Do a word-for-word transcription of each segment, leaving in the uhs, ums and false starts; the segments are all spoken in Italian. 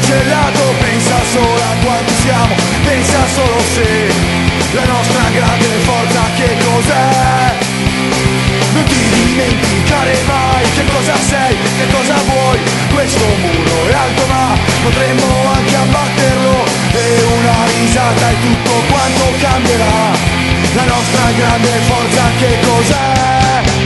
cancellato. Pensa solo a quanti siamo, pensa solo se la nostra grande forza che cos'è. Non ti dimenticare mai che cosa sei, che cosa vuoi. Questo muro è alto ma potremmo anche abbatterlo, e una risata è tutto quanto cambierà. La nostra grande forza che cos'è?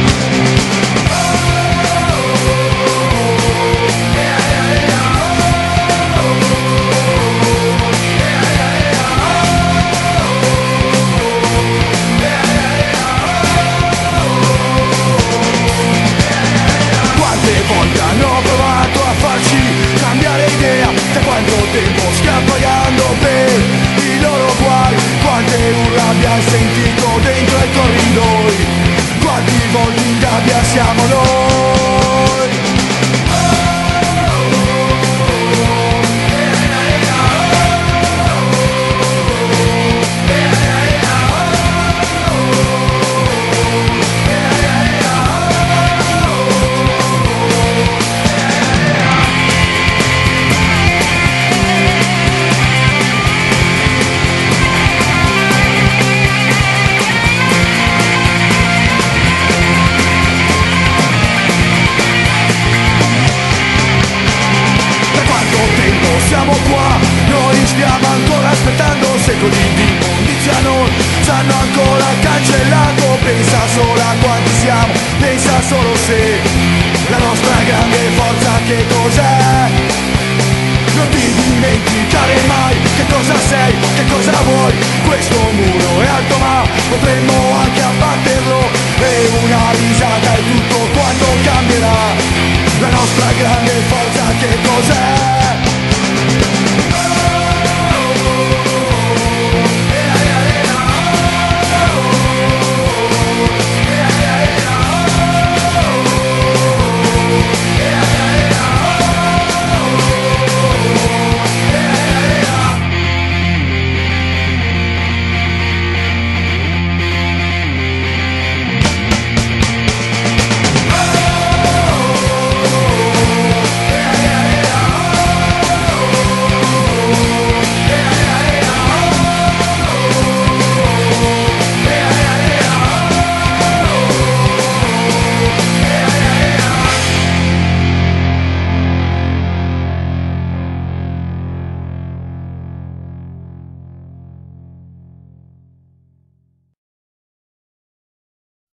Quante volte hanno provato a farci cambiare idea, da quanto tempo stiamo pagando per i loro guai. Quante urla abbiamo sentito dentro ai corridoi, quanti volti in gabbia siamo noi. Siamo qua, noi stiamo ancora aspettando, secoli di immondizia non ci hanno ancora cancellato. Pensa solo a quanti siamo, pensa solo se la nostra grande forza che cos'è.